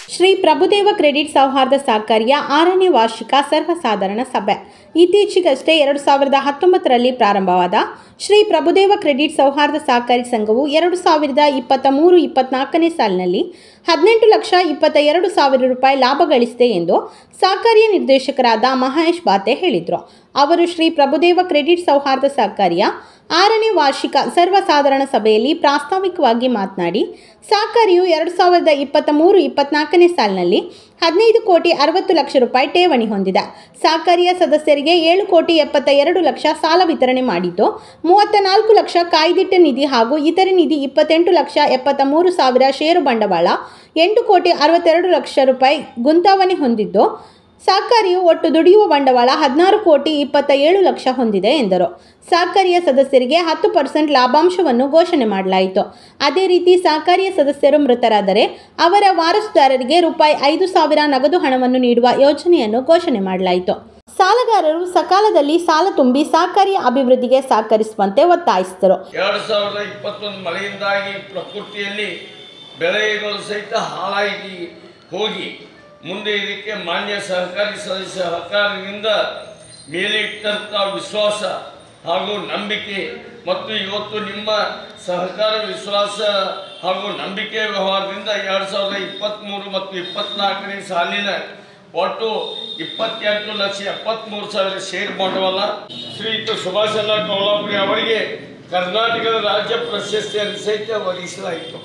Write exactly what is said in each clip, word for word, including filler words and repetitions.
Shri Prabhudeva credit ಸೌಹಾರ್ದ ಸಹಕಾರಿಯ ಆರನೇ ವಾರ್ಷಿಕ ಸರ್ವಸಾಧಾರಣ ಸಭೆ ಇತ್ತೀಚೆಗಷ್ಟೇ ಎರಡು ಸಾವಿರದ ಹತ್ತೊಂಬತ್ತರಲ್ಲಿ ಪ್ರಾರಂಭವಾದ ಶ್ರೀ ಪ್ರಭುದೇವ ಕ್ರೆಡಿಟ್ ಸೌಹಾರ್ದ ಸಹಕಾರಿ ಸಂಘವು ಎರಡು ಸಾವಿರದ ಇಪ್ಪತ್ತ ಮೂರು ಇಪ್ಪತ್ನಾಲ್ಕನೇ ಸಾಲಿನಲ್ಲಿ ಹದಿನೆಂಟು ಲಕ್ಷ ಇಪ್ಪತ್ತ ಎರಡು ಸಾವಿರ ರೂಪಾಯಿ ಲಾಭ ಗಳಿಸಿದೆ ಎಂದು ಸಹಕಾರಿಯ ನಿರ್ದೇಶಕರಾದ ಮಹೇಶ್ ಬಾತೆ ಹೇಳಿದರು. ಅವರು ಶ್ರೀ ಪ್ರಭುದೇವ ಕ್ರೆಡಿಟ್ ಸೌಹಾರ್ದ ಸಹಕಾರಿಯ ಆರನೇ ವಾರ್ಷಿಕ ಸರ್ವಸಾಧಾರಣ ಸಭೆಯಲ್ಲಿ ಪ್ರಾಸ್ತಾವಿಕವಾಗಿ ಮಾತನಾಡಿ, ಸಹಕಾರಿಯು ಎರಡು ಸಾವಿರದ ಇಪ್ಪತ್ತ ಮೂರು ಇಪ್ಪತ್ನಾಲ್ಕನೇ ಸಾಲಿನಲ್ಲಿ ಹದಿನೈದು ಕೋಟಿ ಅರವತ್ತು ಲಕ್ಷ ರೂಪಾಯಿ ಠೇವಣಿ ಹೊಂದಿದೆ. ಸಹಕಾರಿಯ ಸದಸ್ಯರಿಗೆ ಏಳು ಕೋಟಿ ಎಪ್ಪತ್ತ ಎರಡು ಲಕ್ಷ ಸಾಲ ವಿತರಣೆ ಮಾಡಿದ್ದು, ಮೂವತ್ತ ನಾಲ್ಕು ಲಕ್ಷ ಕಾಯ್ದಿಟ್ಟ ನಿಧಿ ಹಾಗೂ ಇತರೆ ನಿಧಿ ಇಪ್ಪತ್ತೆಂಟು ಲಕ್ಷ ಎಪ್ಪತ್ತ ಮೂರು ಸಾವಿರ ಷೇರು ಬಂಡವಾಳ, ಎಂಟು ಕೋಟಿ ಅರವತ್ತೆರಡು ಲಕ್ಷ ರೂಪಾಯಿ ಗುಂತಾವಣೆ ಹೊಂದಿದ್ದು, ಸಹಕಾರಿಯು ಒಟ್ಟು ದುಡಿಯುವ ಬಂಡವಾಳ ಹದಿನಾರು ಕೋಟಿ ಇಪ್ಪತ್ತ ಏಳು ಲಕ್ಷ ಹೊಂದಿದೆ ಎಂದರು. ಸಹಕಾರಿಯ ಸದಸ್ಯರಿಗೆ ಹತ್ತು ಪರ್ಸೆಂಟ್ ಲಾಭಾಂಶವನ್ನು ಘೋಷಣೆ ಮಾಡಲಾಯಿತು. ಅದೇ ರೀತಿ ಸಹಕಾರಿಯ ಸದಸ್ಯರು ಮೃತರಾದರೆ ಅವರ ವಾರಸುದಾರರಿಗೆ ರೂಪಾಯಿ ಐದು ಸಾವಿರ ನಗದು ಹಣವನ್ನು ನೀಡುವ ಯೋಜನೆಯನ್ನು ಘೋಷಣೆ ಮಾಡಲಾಯಿತು. ಸಾಲಗಾರರು ಸಕಾಲದಲ್ಲಿ ಸಾಲ ತುಂಬಿ ಸಹಕಾರಿಯ ಅಭಿವೃದ್ಧಿಗೆ ಸಹಕರಿಸುವಂತೆ ಒತ್ತಾಯಿಸಿದರು. ಎರಡು ಸಾವಿರದ ಇಪ್ಪತ್ತೊಂದು ಮಳೆಯಿಂದಾಗಿ ಪ್ರಕೃತಿಯಲ್ಲಿ ಬೆಳೆಗಳು ಸಹಿತ ಹಾಳಾಗಿ ಹೋಗಿ ಮುಂದೆ ಇದಕ್ಕೆ ಮಾನ್ಯ ಸಹಕಾರಿ ಸದಸ್ಯ ಸಹಕಾರದಿಂದ ಮೇಲೆ ಇಟ್ಟಂಥ ವಿಶ್ವಾಸ ಹಾಗೂ ನಂಬಿಕೆ ಮತ್ತು ಇವತ್ತು ನಿಮ್ಮ ಸಹಕಾರ ವಿಶ್ವಾಸ ಹಾಗೂ ನಂಬಿಕೆ ವ್ಯವಹಾರದಿಂದ ಎರಡು ಸಾವಿರದ ಇಪ್ಪತ್ತ್ಮೂರು ಮತ್ತು ಇಪ್ಪತ್ತ್ನಾಲ್ಕನೇ ಸಾಲಿನ ಒಟ್ಟು ಇಪ್ಪತ್ತೆಂಟು ಲಕ್ಷ ಎಪ್ಪತ್ತ್ಮೂರು ಸಾವಿರ ಷೇರು ಬಂಡವಾಳ ಶ್ರೀಯುತ ಸುಭಾಷಣ್ಣ ಕೌಲಾಪುರಿ ಅವರಿಗೆ ಕರ್ನಾಟಕದ ರಾಜ್ಯ ಪ್ರಶಸ್ತಿಯನ್ನು ಸಹಿತ ಒದಗಿಸಲಾಯಿತು.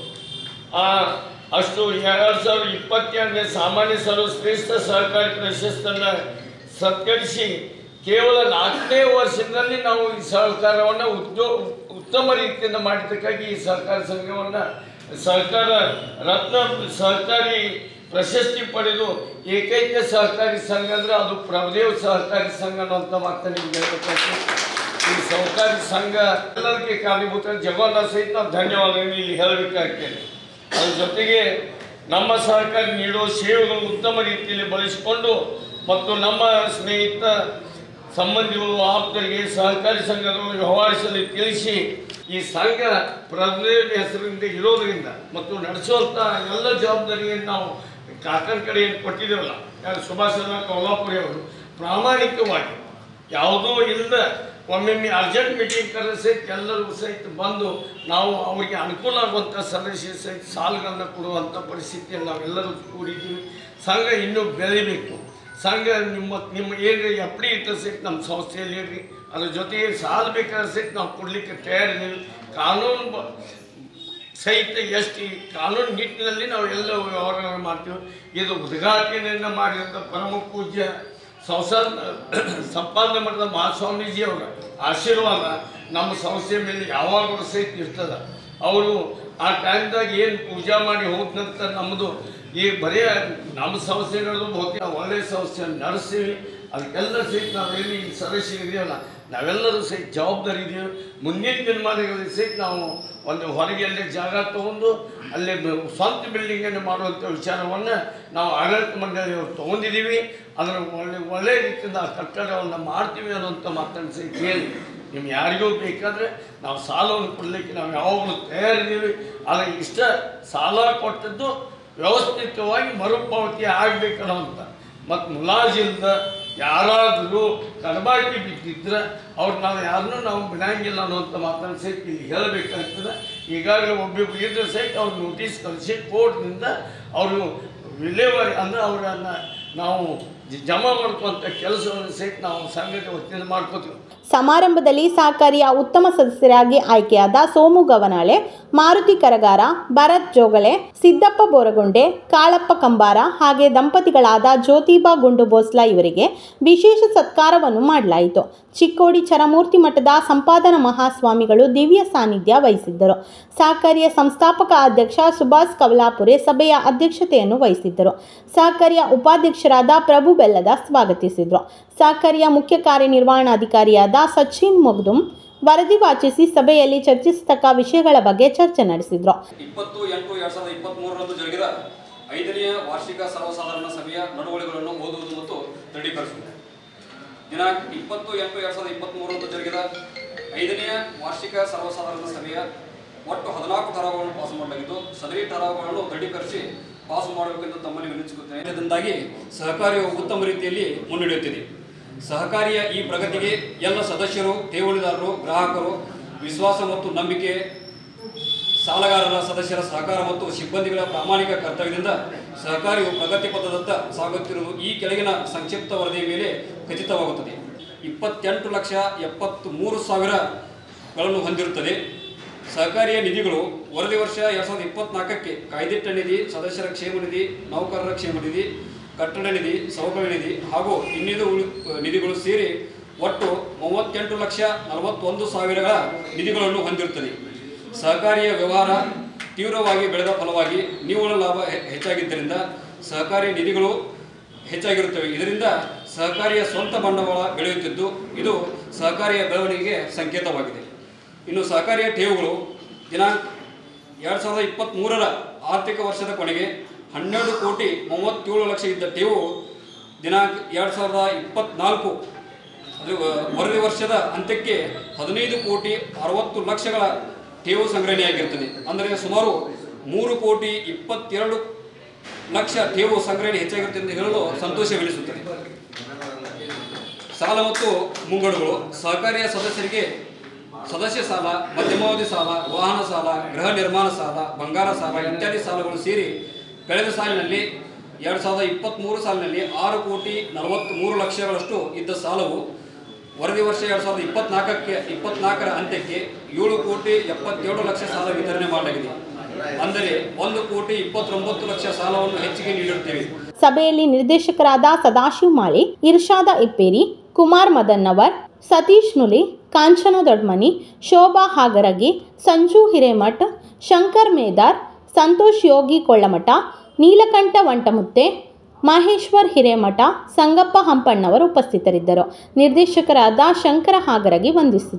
ಆ ಅಷ್ಟು ಎರಡು ಸಾವಿರದ ಇಪ್ಪತ್ತೆರಡನೇ ಸಾಮಾನ್ಯ ಸರ್ವಶ್ರೇಷ್ಠ ಸಹಕಾರಿ ಪ್ರಶಸ್ತಿಯನ್ನು ಸತ್ಕರಿಸಿ ಕೇವಲ ನಾಲ್ಕನೇ ವರ್ಷದಲ್ಲಿ ನಾವು ಈ ಸಹಕಾರವನ್ನು ಉದ್ಯೋ ಉತ್ತಮ ರೀತಿಯಿಂದ ಮಾಡಿದ್ದಕ್ಕಾಗಿ ಈ ಸಹಕಾರ ಸಂಘವನ್ನು ಸಹಕಾರ ರತ್ನ ಸಹಕಾರಿ ಪ್ರಶಸ್ತಿ ಪಡೆದು ಏಕೈಕ ಸಹಕಾರಿ ಸಂಘ ಅಂದರೆ ಅದು ಪ್ರಭುದೇವ ಸಹಕಾರಿ ಸಂಘ ಅನ್ನುವಂಥ ಮಾತನ್ನು ನಿಮಗೆ ಹೇಳ್ಬೇಕಾಗ್ತದೆ. ಈ ಸಹಕಾರಿ ಸಂಘ ಎಲ್ಲರಿಗೆ ಕಾರಣೀಭೂತ ಜಗನ್ನ ಸಹಿತ ನಾವು ಧನ್ಯವಾದಗಳನ್ನು ಇಲ್ಲಿ ಹೇಳಬೇಕಾಗ್ತೇನೆ. ಅದ್ರ ಜೊತೆಗೆ ನಮ್ಮ ಸಹಕಾರ ನೀಡುವ ಸೇವೆಗಳು ಉತ್ತಮ ರೀತಿಯಲ್ಲಿ ಬಳಸಿಕೊಂಡು ಮತ್ತು ನಮ್ಮ ಸ್ನೇಹಿತ ಸಂಬಂಧಿಗಳು ಆಪ್ತರಿಗೆ ಸಹಕಾರಿ ಸಂಘದವರು ವ್ಯವಹರಿಸಲು ತಿಳಿಸಿ ಈ ಸಂಘ ಪ್ರಭುದೇವ ಹೆಸರಿನಿಂದ ಇರೋದರಿಂದ ಮತ್ತು ನಡೆಸುವಂಥ ಎಲ್ಲ ಜವಾಬ್ದಾರಿಯನ್ನು ನಾವು ಕಾಕನ ಕಡೆಯನ್ನು ಕೊಟ್ಟಿದ್ದೇವಲ್ಲ, ಯಾರು ಸುಭಾಷಣ್ಣ ಕೌಲಾಪುರಿ ಅವರು ಪ್ರಾಮಾಣಿಕವಾಗಿ ಯಾವುದೂ ಇಲ್ಲದ ಒಮ್ಮೊಮ್ಮೆ ಅರ್ಜೆಂಟ್ ಮೀಟಿಂಗ್ ಕರೆದು ಸಹಿತ ಎಲ್ಲರಿಗೂ ಸಹಿತ ಬಂದು ನಾವು ಅವರಿಗೆ ಅನುಕೂಲ ಆಗುವಂಥ ಸದಸ್ಯ ಸಹಿತ ಸಾಲಗಳನ್ನು ಕೊಡುವಂಥ ಪರಿಸ್ಥಿತಿಯಲ್ಲಿ ನಾವೆಲ್ಲರೂ ಕೂಡಿದ್ದೀವಿ. ಸಂಘ ಇನ್ನೂ ಬೆಳಿಬೇಕು. ಸಂಘ ನಿಮ್ಮ ನಿಮ್ಮ ಏನು ಎಫ್ ಡಿ ಇಟ್ಟ ಸಹಿತ ನಮ್ಮ ಸಂಸ್ಥೆಯಲ್ಲಿ ಇರಲಿ, ಅದ್ರ ಜೊತೆಗೆ ಸಾಲ ಬೇಕಾದ್ರೆ ಸಹಿತ ನಾವು ಕೊಡಲಿಕ್ಕೆ ತಯಾರಿದ್ದೀವಿ. ಕಾನೂನು ಸಹಿತ ಎಷ್ಟು ಕಾನೂನು ನಿಟ್ಟಿನಲ್ಲಿ ನಾವು ಎಲ್ಲ ವ್ಯವಹಾರ ಮಾಡ್ತೀವಿ. ಇದು ಉದ್ಘಾಟನೆಯನ್ನು ಮಾಡಿದಂಥ ಪರಮ ಪೂಜ್ಯ ಸಂಸಾರ ಸಂಪಾದನೆ ಮಾಡಿದ ಮಹಾಸ್ವಾಮೀಜಿಯವರ ಆಶೀರ್ವಾದ ನಮ್ಮ ಸಂಸ್ಥೆ ಮೇಲೆ ಯಾವಾಗಲೂ ಸಹಿತ ಇರ್ತದೆ. ಅವರು ಆ ಟೈಮ್ದಾಗ ಏನು ಪೂಜಾ ಮಾಡಿ ಹೋದ ನಂತರ ನಮ್ಮದು ಈ ಬರೀ ನಮ್ಮ ಸಂಸ್ಥೆ ನಡೆದು ಬಹುತೇಕ ಒಳ್ಳೆಯ ಸಂಸ್ಥೆ ನಡೆಸ್ತೀವಿ. ಅದಕ್ಕೆಲ್ಲ ಸಹಿತ ನಾವೆಲ್ಲಿ ಈ ಸದಸ್ಯರಿದೆಯಲ್ಲ ನಾವೆಲ್ಲರೂ ಸಹಿತ ಜವಾಬ್ದಾರಿ ಇದ್ದೀವಿ. ಮುಂದಿನ ದಿನಮಾನಗಳಲ್ಲಿ ಸಹಿತ ನಾವು ಒಂದು ಹೊರಗೆ ಅಲ್ಲೇ ಜಾಗ ತೊಗೊಂಡು ಅಲ್ಲೇ ಸ್ವಂತ ಬಿಲ್ಡಿಂಗನ್ನು ಮಾಡುವಂಥ ವಿಚಾರವನ್ನು ನಾವು ಆಡಳಿತ ಮಂಡಳಿಯವರು ತೊಗೊಂಡಿದ್ದೀವಿ. ಅದರ ಒಳ್ಳೆ ಒಳ್ಳೆಯ ರೀತಿಯಿಂದ ಆ ಕಟ್ಟಡವನ್ನು ಮಾಡ್ತೀವಿ ಅನ್ನೋಂಥ ಮಾತನ್ನು ಸಹಿತ ಹೇಳಿ ನಿಮ್ಗೆ ಯಾರಿಗೂ ಬೇಕಾದರೆ ನಾವು ಸಾಲವನ್ನು ಕೊಡಲಿಕ್ಕೆ ನಾವು ಯಾವಾಗಲೂ ತಯಾರಿದ್ದೀವಿ. ಆದರೆ ಇಷ್ಟ ಸಾಲ ಕೊಟ್ಟದ್ದು ವ್ಯವಸ್ಥಿತವಾಗಿ ಮರುಪಾವತಿ ಆಗಬೇಕನ್ನೋಂಥ ಮತ್ತು ಮುಲಾಜಿಂದ ಯಾರಾದರೂ ಕಡಬಾಕಿ ಬಿದ್ದಿದ್ರೆ ಅವ್ರು ನಾವು ಯಾರನ್ನೂ ನಾವು ಬಿಡಂಗಿಲ್ಲ ಅನ್ನೋಂಥ ಮಾತನ್ನು ಸಹಿತ ಇಲ್ಲಿ ಹೇಳಬೇಕಾಗ್ತದೆ. ಈಗಾಗಲೇ ಒಬ್ಬೊಬ್ಬರು ಇದ್ರೆ ಸಹಿತ ಅವ್ರು ನೋಟಿಸ್ ಕಳಿಸಿ ಕೋರ್ಟ್ನಿಂದ ಅವರು ವಿಲೇವಾರಿ ಅಂದರೆ ಅವರನ್ನು ನಾವು ಜಮಾ ಮಾಡ್ಕೊಂಥ ಕೆಲಸವನ್ನು ಸಹಿತ ನಾವು ಸಂಘಟನೆ ವತಿಯಿಂದ ಮಾಡ್ಕೋತೀವಿ. ಸಮಾರಂಭದಲ್ಲಿ ಸಹಕಾರಿಯ ಉತ್ತಮ ಸದಸ್ಯರಾಗಿ ಆಯ್ಕೆಯಾದ ಸೋಮು ಗವನಾಳೆ, ಮಾರುತಿ ಕರಗಾರ, ಭರತ್ ಜೋಗಳೆ, ಸಿದ್ದಪ್ಪ ಬೋರಗುಂಡೆ, ಕಾಳಪ್ಪ ಕಂಬಾರ ಹಾಗೆ ದಂಪತಿಗಳಾದ ಜ್ಯೋತಿಬಾ ಗುಂಡು ಬೋಸ್ಲಾ ಇವರಿಗೆ ವಿಶೇಷ ಸತ್ಕಾರವನ್ನು ಮಾಡಲಾಯಿತು. ಚಿಕ್ಕೋಡಿ ಚರಮೂರ್ತಿ ಮಠದ ಸಂಪಾದನ ಮಹಾಸ್ವಾಮಿಗಳು ದಿವ್ಯ ಸಾನ್ನಿಧ್ಯ ವಹಿಸಿದ್ದರು. ಸಹಕಾರಿಯ ಸಂಸ್ಥಾಪಕ ಅಧ್ಯಕ್ಷ ಸುಭಾಷ್ ಕವಲಾಪುರೆ ಸಭೆಯ ಅಧ್ಯಕ್ಷತೆಯನ್ನು ವಹಿಸಿದ್ದರು. ಸಹಕಾರಿಯ ಉಪಾಧ್ಯಕ್ಷರಾದ ಪ್ರಭು ಬೆಲ್ಲದ ಸ್ವಾಗತಿಸಿದರು. ಸಹಕಾರಿಯ ಮುಖ್ಯ ಕಾರ್ಯನಿರ್ವಹಣಾಧಿಕಾರಿಯಾದ ಸಚಿನ್ ಮೊಗ್ದುಮ್ ವರದಿ ವಾಚಿಸಿ ಸಭೆಯಲ್ಲಿ ಚರ್ಚಿಸತಕ್ಕ ವಿಷಯಗಳ ಬಗ್ಗೆ ಚರ್ಚೆ ನಡೆಸಿದರು. ಇಪ್ಪತ್ತು ಎಂಟು ಎರಡ್ ಸಾವಿರದ ಇಪ್ಪತ್ತ್ ಮೂರರಂದು ಜರುಗಿದ ಐದನೆಯ ವಾರ್ಷಿಕ ಸರ್ವಸಾಧಾರಣ ಸಭೆಯ ನಡವಳಿಕೆಗಳನ್ನು ಓದುವುದು ಮತ್ತು ದೃಢೀಕರಿಸುವುದು. ದಿನಾಂಕ ಇಪ್ಪತ್ತು ಎಂಟು ಎರಡ್ ಸಾವಿರದ ಇಪ್ಪತ್ತ್ ಮೂರರಂದು ಜರುಗಿದ ಐದನೆಯ ವಾರ್ಷಿಕ ಸರ್ವಸಾಧಾರಣ ಸಭೆಯ ಒಟ್ಟು ಹದಿನಾಲ್ಕು ಠರಾವುಗಳನ್ನು ಪಾಸ್ ಮಾಡಲಾಗಿದ್ದು, ಸದರಿ ಠರಾವುಗಳನ್ನು ದೃಢೀಕರಿಸಿ ಪಾಸು ಮಾಡಬೇಕೆಂದು ತಮ್ಮಲ್ಲಿ ವಿನಂತಿಸುತ್ತೇನೆ. ಇದರಿಂದಾಗಿ ಸಹಕಾರಿಯು ಉತ್ತಮ ರೀತಿಯಲ್ಲಿ ಮುನ್ನಡೆಯುತ್ತಿದೆ. ಸಹಕಾರಿಯ ಈ ಪ್ರಗತಿಗೆ ಎಲ್ಲ ಸದಸ್ಯರು, ಠೇವಣಿದಾರರು, ಗ್ರಾಹಕರು ವಿಶ್ವಾಸ ಮತ್ತು ನಂಬಿಕೆ, ಸಾಲಗಾರರ ಸದಸ್ಯರ ಸಹಕಾರ ಮತ್ತು ಸಿಬ್ಬಂದಿಗಳ ಪ್ರಾಮಾಣಿಕ ಕರ್ತವ್ಯದಿಂದ ಸಹಕಾರಿಯು ಪ್ರಗತಿ ಪಥದತ್ತ ಸಾಗುತ್ತಿರುವುದು ಈ ಕೆಳಗಿನ ಸಂಕ್ಷಿಪ್ತ ವರದಿಯ ಮೇಲೆ ಖಚಿತವಾಗುತ್ತದೆ. ಇಪ್ಪತ್ತೆಂಟು ಲಕ್ಷ ಎಪ್ಪತ್ತ್ ಮೂರು ಸಾವಿರಗಳನ್ನು ಹೊಂದಿರುತ್ತದೆ. ಸಹಕಾರಿಯ ನಿಧಿಗಳು ವರದಿ ವರ್ಷ ಎರಡು ಸಾವಿರದ ಇಪ್ಪತ್ನಾಲ್ಕಕ್ಕೆ ಕಾಯ್ದಿಟ್ಟ ನಿಧಿ, ಸದಸ್ಯರ ಕ್ಷೇಮ ನಿಧಿ, ನೌಕರರ ಕ್ಷೇಮ ನಿಧಿ, ಕಟ್ಟಡ ನಿಧಿ, ಸೌಕರ್ಯ ನಿಧಿ ಹಾಗೂ ಇನ್ನಿತರ ನಿಧಿಗಳು ಸೇರಿ ಒಟ್ಟು ಮೂವತ್ತೆಂಟು ಲಕ್ಷ ನಲವತ್ತೊಂದು ಸಾವಿರಗಳ ನಿಧಿಗಳನ್ನು ಹೊಂದಿರುತ್ತದೆ. ಸಹಕಾರಿಯ ವ್ಯವಹಾರ ತೀವ್ರವಾಗಿ ಬೆಳೆದ ಫಲವಾಗಿ ನಿವ್ವಳ ಲಾಭ ಹೆಚ್ಚಾಗಿದ್ದರಿಂದ ಸಹಕಾರಿ ನಿಧಿಗಳು ಹೆಚ್ಚಾಗಿರುತ್ತವೆ. ಇದರಿಂದ ಸಹಕಾರಿಯ ಸ್ವಂತ ಬಂಡವಾಳ ಬೆಳೆಯುತ್ತಿದ್ದು ಇದು ಸಹಕಾರಿಯ ಬೆಳವಣಿಗೆಗೆ ಸಂಕೇತವಾಗಿದೆ. ಇನ್ನು ಸಹಕಾರಿಯ ಠೇವುಗಳು ದಿನಾಂಕ ಎರಡು ಸಾವಿರದ ಇಪ್ಪತ್ತ್ಮೂರರ ಆರ್ಥಿಕ ವರ್ಷದ ಕೊನೆಗೆ ಹನ್ನೆರಡು ಕೋಟಿ ಮೂವತ್ತೇಳು ಲಕ್ಷ ಇದ್ದ ಠೇವು ದಿನಾಂಕ ಎರಡು ಸಾವಿರದ ಇಪ್ಪತ್ತ್ನಾಲ್ಕು ಅದು ವರದಿ ವರ್ಷದ ಅಂತ್ಯಕ್ಕೆ ಹದಿನೈದು ಕೋಟಿ ಅರವತ್ತು ಲಕ್ಷಗಳ ಠೇವು ಸಂಗ್ರಹಣೆಯಾಗಿರುತ್ತದೆ. ಅಂದರೆ ಸುಮಾರು ಮೂರು ಕೋಟಿ ಇಪ್ಪತ್ತೆರಡು ಲಕ್ಷ ಠೇವು ಸಂಗ್ರಹಣೆ ಹೆಚ್ಚಾಗಿರುತ್ತದೆ ಎಂದು ಹೇಳಲು ಸಂತೋಷವೆನಿಸುತ್ತದೆ. ಸಾಲ ಮತ್ತು ಮುಂಗಡುಗಳು ಸಹಕಾರಿಯ ಸದಸ್ಯರಿಗೆ ಸದಸ್ಯ ಸಾಲ, ಮಧ್ಯಮಾವಧಿ ಸಾಲ, ವಾಹನ ಸಾಲ, ಗೃಹ ನಿರ್ಮಾಣ ಸಾಲ, ಬಂಗಾರ ಸಾಲ ಇತ್ಯಾದಿ ಸಾಲಗಳು ಸೇರಿ ಕಳೆದ ಸಾಲಿನಲ್ಲಿ ಎರಡು ಸಾವಿರದ ಇಪ್ಪತ್ತ್ಮೂರು ಸಾಲಿನಲ್ಲಿ ಆರು ಕೋಟಿ ನಲವತ್ತ್ಮೂರು ಲಕ್ಷಗಳಷ್ಟು ಇದ್ದ ಸಾಲವು ವರದಿ ವರ್ಷ ಎರಡು ಸಾವಿರದ ಇಪ್ಪತ್ನಾಲ್ಕಕ್ಕೆ ಇಪ್ಪತ್ನಾಲ್ಕರ ಅಂತ್ಯಕ್ಕೆ ಏಳು ಕೋಟಿ ಎಪ್ಪತ್ತೇಳು ಲಕ್ಷ ಸಾಲ ವಿತರಣೆ ಮಾಡಲಾಗಿದೆ. ಅಂದರೆ ಒಂದು ಕೋಟಿ ಇಪ್ಪತ್ತೊಂಬತ್ತು ಲಕ್ಷ ಸಾಲವನ್ನು ಹೆಚ್ಚಿಗೆ ನೀಡಿರುತ್ತೇವೆ. ಸಭೆಯಲ್ಲಿ ನಿರ್ದೇಶಕರಾದ ಸದಾಶಿವ ಮಾಳಿ, ಇರ್ಷಾದ ಇಪ್ಪೇರಿ, ಕುಮಾರ್ ಮದನ್ನವರ್, ಸತೀಶ್ ನುಲಿ, ಕಾಂಚನ ದೊಡ್ಮನಿ, ಶೋಭಾ ಹಾಗರಗಿ, ಸಂಜು ಹಿರೇಮಠ್, ಶಂಕರ್ ಮೇದಾರ್, ಸಂತೋಷ್ ಯೋಗಿ ಕೊಳ್ಳಮಠ, ನೀಲಕಂಠ ವಂಟಮುತ್ತೆ, ಮಹೇಶ್ವರ್ ಹಿರೇಮಠ, ಸಂಗಪ್ಪ ಹಂಪಣ್ಣವರು ಉಪಸ್ಥಿತರಿದ್ದರು. ನಿರ್ದೇಶಕರಾದ ಶಂಕರ ಹಾಗರಗಿ ವಂದಿಸಿದರು.